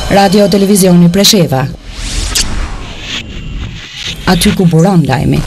Radio Televizioni Presheva. Aty ku buron lajmi.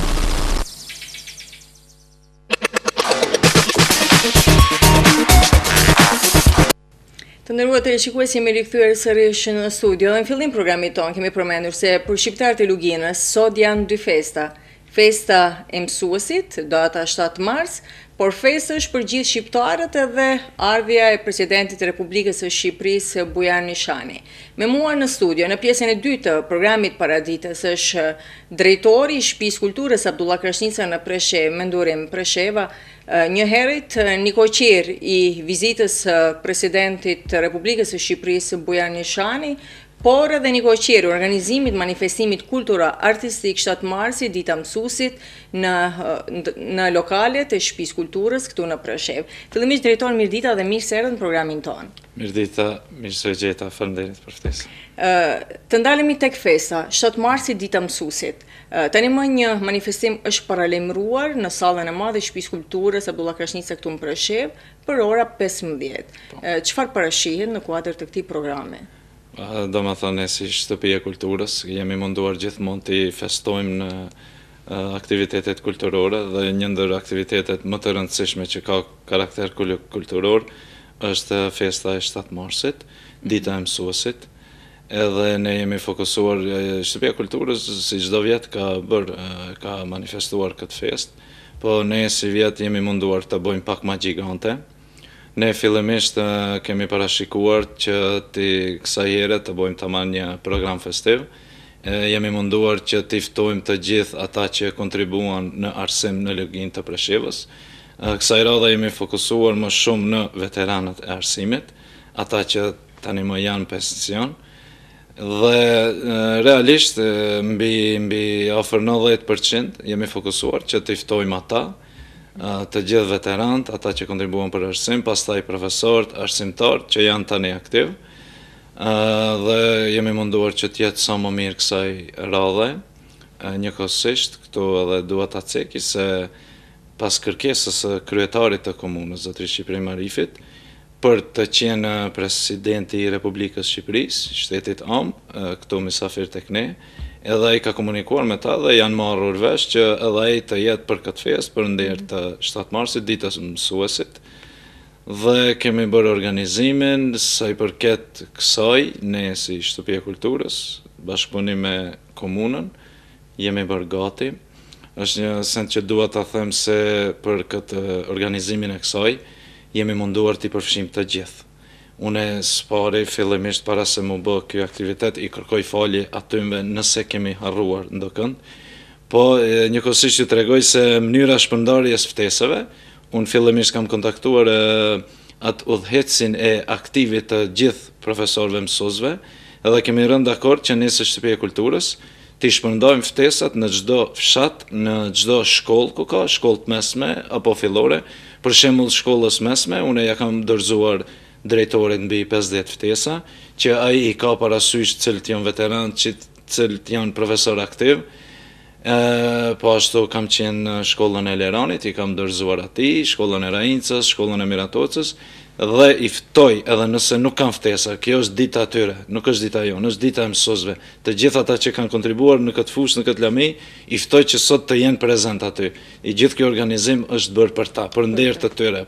Të nderuar teleshikues, jemi rikthyer sërish në studio dhe në fillim programit ton kemi përmendur se për shqiptarët e Luginës sot janë dy festa. Festa e mësuesit, data 7 mars, por festë është për gjithë shqiptarët edhe ardhja e presidentit të Republikës së Shqipërisë Bujar Nishani. Me mua në studio, në pjesën e dytë të programit paraditës është drejtori i Shtëpisë Kulturës Abdullah Krashnica në Preshevë, mendurim Presheva, një herët nikoqir i vizitës presidentit të Republikës së Shqipërisë Bujar Nishani, por edhe nikoqir organizimit manifestimit kultura artistik 7 marsi, dita mësuesit në lokalet e Shtëpisë Kulturës këtu në Preshevë. Fillimisht drejtor, mirëdita dhe mirë se erdhët në programin ton. Mirëdita, mirë se gjeta, faleminderit për ftesën. Të ndalemi tek festa, 7 marsi, dita mësuesit. Tani më një manifestim është paralajmëruar në sallën e madhe e Shtëpisë Kulturës Abdullah Krashnica këtu në Preshevë për ora 15. Çfarë parashihet në kuadër të këtij programi? Do më thënë, si Shtëpi e Kulturës, jemi munduar gjithmonë të festojmë në aktivitetet kulturore dhe një ndër aktivitetet më të rëndësishme që ka karakter kulturor është festa e 7 marsit, dita e mësuesit. Edhe ne jemi fokusuar, Shtëpia e Kulturës si çdo vjet ka manifestuar këtë festë, po ne si vjet jemi munduar të bëjmë pak më gjigante. Ne fillimisht kemi parashikuar që kësaj here të bëjmë tamam një program festiv. Jemi munduar që të ftojmë të gjithë ata që kontribuan në arsim në Luginë të Preshevës. Kësaj radhe jemi fokusuar më shumë në veteranët e arsimit, ata që tani më janë pension. Dhe realisht mbi afër 90% jemi fokusuar që të ftojmë ata, të gjithë veteranët, ata që kontribuan për arsim, pastaj profesorët, arsimtarët që janë tani aktiv, dhe jemi munduar që të jetë sa më mirë kësaj radhe. Njëkohësisht këtu edhe dua ta ceki se pas kërkesës së kryetarit të komunës, zotëri Shqipërim Arifit, për të qenë presidenti i Republikës Shqipërisë, shtetit am, këtu mysafir tek ne, edhe ai ka komunikuar me ta dhe janë marrur vesh që edhe ai të jetë për këtë festë për nder të 7 marsit, ditës mësuesit. Dhe kemi bërë organizimin sa i përket kësaj, ne si Shtëpi e Kulturës, bashkëpunim me komunën, jemi bërë gati. Është një send që dua ta them se për këtë organizimin e kësaj jemi munduar t'i përfshijmë të gjithë. Une s'pari fillimisht para se mu bë kjo aktivitet i kërkoj falje atyve nëse kemi harruar ndokënd, po njëkohësisht ju tregoj se mënyra shpërndarjes ftesave, unë fillimisht kam kontaktuar atë udhëhecin e aktivit të gjithë profesorëve mësuesve, edhe kemi rënë dakord që ne si Shtëpia e Kulturës t'i shpërndajmë ftesat në çdo fshat, në çdo shkollë ku ka, shkollë të mesme apo fillore. Për shembull shkollës mesme, unë ja kam dorëzuar drejtorit mbi 50 ftesa, që ai i ka parasysh cilët janë veteranë, cilët janë profesor aktiv. Po ashtu kam qenë në shkollën e Leranit, i kam dorëzuar atij, shkollën e Raincës, shkollën e Miratocës, dhe i ftoj edhe nëse nuk kanë ftesa, kjo është dita atyre, nuk është dita jonë, është dita e mësuesve. Të gjithë ata që kanë kontribuar në këtë fushë, në këtë lami, i ftoj që sot të jenë prezent aty. I gjithë kjo organizim është bërë për ta, për nder të tyre,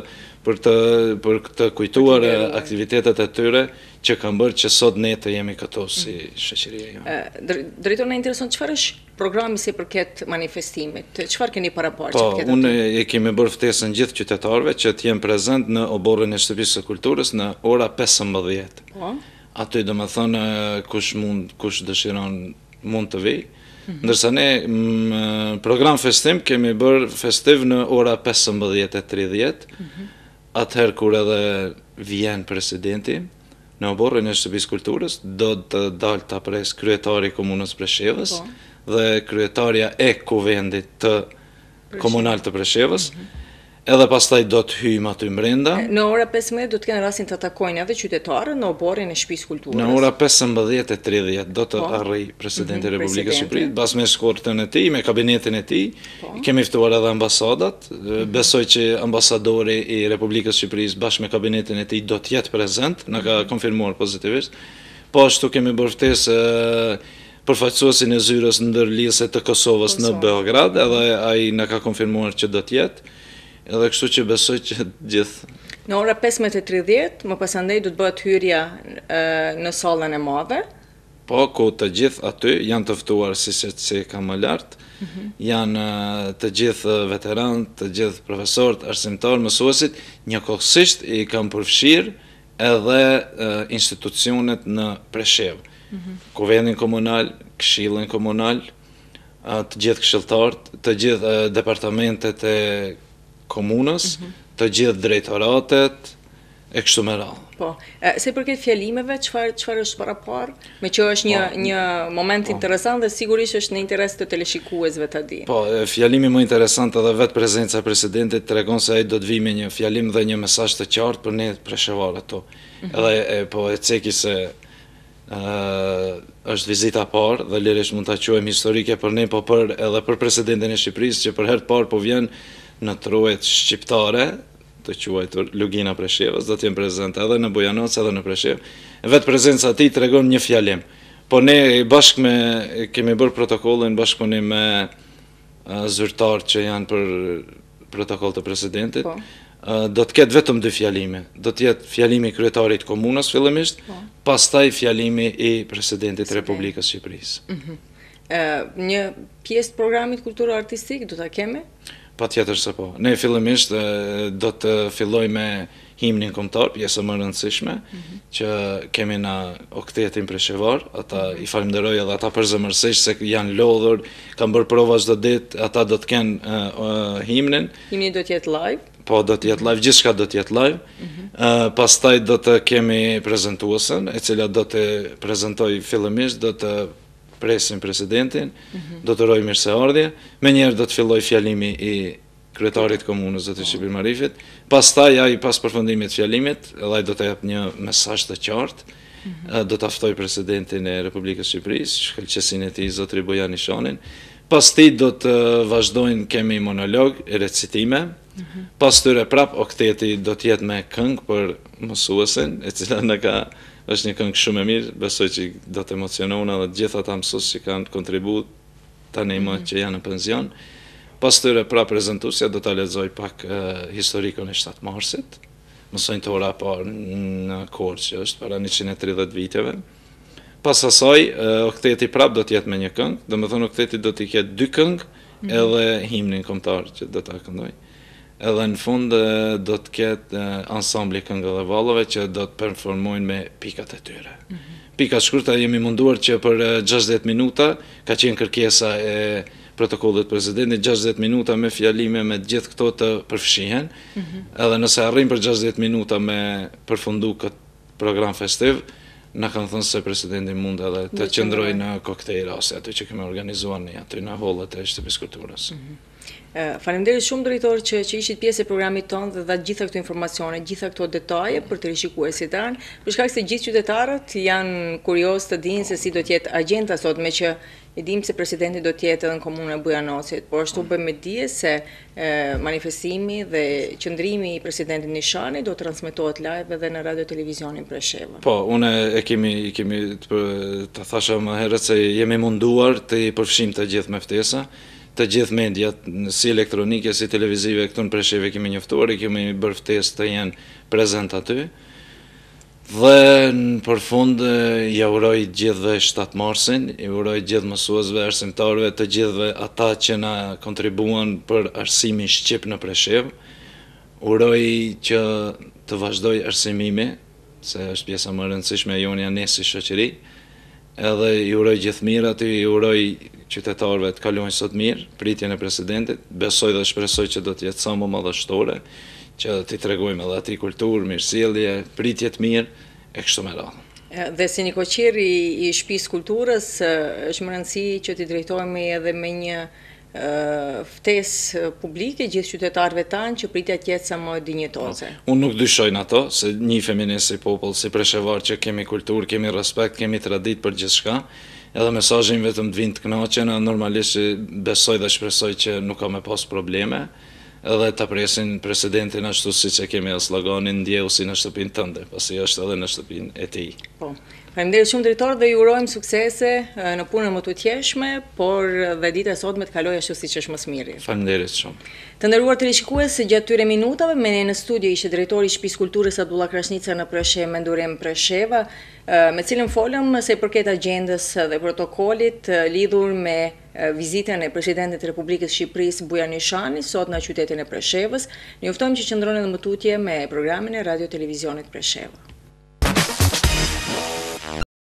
për të kujtuar aktivitetet e tyre që kanë bërë që sot ne të jemi këtu si shoqëria jonë. Drejtor, na intereson çfarë është programi si përket manifestimit? Çfarë keni paraparë? Po, unë e kemi bërë ftesën gjithë qytetarëve që të jenë prezent në oborrin e Shtëpisë së Kulturës në ora 15. Po. Aty do të thonë kush dëshiron mund të vijë. Ndërsa ne program festim kemi bërë festiv në ora 15:30. Atëherë kur edhe vjen presidenti në oborrin e Shtëpisë Kulturës, do të dalë ta pres kryetari i komunës Preshevës dhe kryetaria e kuvendit të komunal të Preshevës. Edhe pastaj do të hyjmë aty brenda. Në ora 15 do të kenë rastin të takojnë edhe qytetarët në oborrin e Shtëpisë Kulturës. Në ora 15:30 do të arrijë presidenti i Republikës së Shqipërisë, pas me eskortën e tij, me kabinetin e tij. Kemi ftuar edhe ambasadat. Besoj që ambasadori i Republikës së Shqipërisë bashkë me kabinetin e tij do të jetë prezent, na ka konfirmuar pozitivisht. Po ashtu kemi bërë ftesë përfaqësuesin e zyrës ndërlidhëse të Kosovës në Beograd, edhe ai na ka konfirmuar që do të jetë. Edhe kështu që besoj që gjithë. Në ora 15:30, më pasandej do të bëhet hyrja në sallën e madhe. Po, ku të gjithë aty janë të ftuar si ka më lartë, janë të gjithë veteranë, të gjithë profesorët, arsimtarë, mësuesit, njëkohësisht i kam përfshirë edhe institucionet në Preshevë. Kuvendin komunal, këshillin komunal, të gjithë këshilltarët, të gjithë departamentet e komunës, të gjithë drejtoratet, e kështu me radhë. Po, se përket fjalimeve, çfarë është para parë? Me që është një moment interesant dhe sigurisht është në interes të teleshikuesve ta di. Po, fjalimi më interesant edhe vetë prezenca e presidentit tregon se ai do të vijë me një fjalim dhe një mesazh të qartë për ne preshevarët to. Edhe po e ceki se është vizita parë dhe lirisht mund ta quajmë historike për ne, po edhe për presidentin e Shqipërisë që për herë të parë po vjen në trojet shqiptare, të quajtur Lugina Preshevës, do të jem prezent edhe në Bujanoc edhe në Preshevë. Vetë prezenca e tij tregon një fjalim. Po ne bashkë kemi bërë protokollin bashkëpunim me zyrtarët që janë për protokoll të presidentit. Do të ketë vetëm 2 fjalime. Do të jetë fjalimi i kryetarit komunës fillimisht, pastaj fjalimi i presidentit të Republikës së Shqipërisë. Një pjesë të programit kulturor artistik do ta kemi? Patjetër se po. Ne fillimisht do të filloj me himnin kombëtar, pjesë më e rëndësishme, që kemi në oktetin preshevar, ata i falenderoj edhe ata përzemërsisht se janë lodhur, kanë bërë prova çdo ditë, ata do të kenë himnin. Himni do të jetë live? Po, do të jetë live, gjithçka do të jetë live. Pastaj do të kemi prezantuesen, e cila do të prezantoj fillimisht, do të presim presidentin, do të rojë mirëseardhje, menjëherë do të filloj fjalimi i kryetarit komunës Zoti Shqipir Marifit, pastaj ai pas përfundimit të fjalimit, edhe ai do të jap një mesazh të qartë, do të ftoj presidentin e Republikës së Shqipërisë, shkëlqesin e tij Zotrin Bujan Ishanin. Pas tij do të vazhdojnë, kemi monolog, recitime, pas tyre prap okteti do të jetë me këngë për mësuesin, e cila është një këngë shumë e mirë, besoj që do të emocionon edhe gjithë ata mësues që kanë kontribuar tani më që janë në pension. Pas tyre pra prezantuesja do ta lexoj pak historikun e 7 marsit. Mësojnë të ora parë në Korçë që është para 130 viteve. Pas asaj okteti prap do të jetë me një këngë, domethënë okteti do të ketë 2 këngë edhe himnin kombëtar që do ta këndoj. Edhe në fund do të ketë ansambli këngëve vallave që do të performojnë me pikat e tyre. Pikat shkurta jemi munduar që për 60 minuta, ka qenë kërkesa e protokollit presidentit, 60 minuta me fjalime me gjithë këto të përfshihen, edhe nëse arrim për 60 minuta me përfundu këtë program festiv, na kanë thënë se presidenti mund edhe të qëndrojë në koktejl ose aty që kemi organizuar ne aty në hollet e Shtëpisë Kulturës. Faleminderit shumë drejtor që ishit pjesë e programit tonë dhe dha gjitha këto informacione, gjitha këto detaje për të rishikuesit tanë, për shkak se gjithë qytetarët janë kurioz të dinë se si do të jetë agjenda sot, me që e dim se presidenti do të jetë edhe në komunën e Bujanocit, por ashtu bëjmë me dije se manifestimi dhe qëndrimi i presidentit Nishani do transmetohet live edhe në radio televizionin Presheva. Po, unë kemi të thasha më herët se jemi munduar të i përfshim të gjithë me ftesa, të gjithë mediat, si elektronike, si televizive, këtu në Preshevë kemi njoftuar, kemi bërë ftesë të jenë prezent aty. Dhe në përfund ja uroj gjithëve 7 marsin, i uroj gjithë mësuesve, arsimtarëve, të gjithëve ata që na kontribuan për arsimin shqip në Preshevë. Uroj që të vazhdoj arsimimi, se është pjesa më e rëndësishme e jonja ne si shoqëri. Edhe i uroj gjithë mirat, i uroj qytetarëve të kalojnë sot mirë, pritjen e presidentit, besoj dhe shpresoj që do të jetë sa më madhështore, që t'i tregojmë edhe atij kulturë, mirësjellje, pritje të mirë e kështu me radhë. Dhe si një koqir i Shtëpisë Kulturës, është më rëndësi që t'i drejtohemi edhe me një ftesë publike gjithë qytetarëve tanë që pritja të jetë sa më dinjitoze. Unë nuk dyshojnë ato, se njihemi ne si popull, si preshevar që kemi kulturë, kemi respekt, kemi traditë për gjithçka. Edhe mesazhin vetëm të vinë të kënaqen, normalisht besoj dhe shpresoj që nuk ka me pas probleme, edhe ta presin presidentin ashtu siç e kemi sloganin ndjeu si në shtëpinë tënde, pasi është edhe në shtëpinë e tij. Po. Faleminderit shumë drejtor dhe ju urojmë suksese në punën më të tjeshme, por dhe dita e sotme të kalojë ashtu siç është më së miri. Faleminderit shumë. Të nderuar teleshikues, gjatë këtyre minutave me ne në studio ishte drejtori i Shtëpisë Kulturës Abdullah Krashnica në Preshevë, Mendurim Presheva, me cilën folëm se i përket agjendës dhe protokollit lidhur me vizitën e Presidentit të Republikës Shqipërisë Bujar Nishani sot në qytetin e Preshevës. Ne juftojmë që qëndroni në mbututje me programin e Radio Televizionit Preshevë.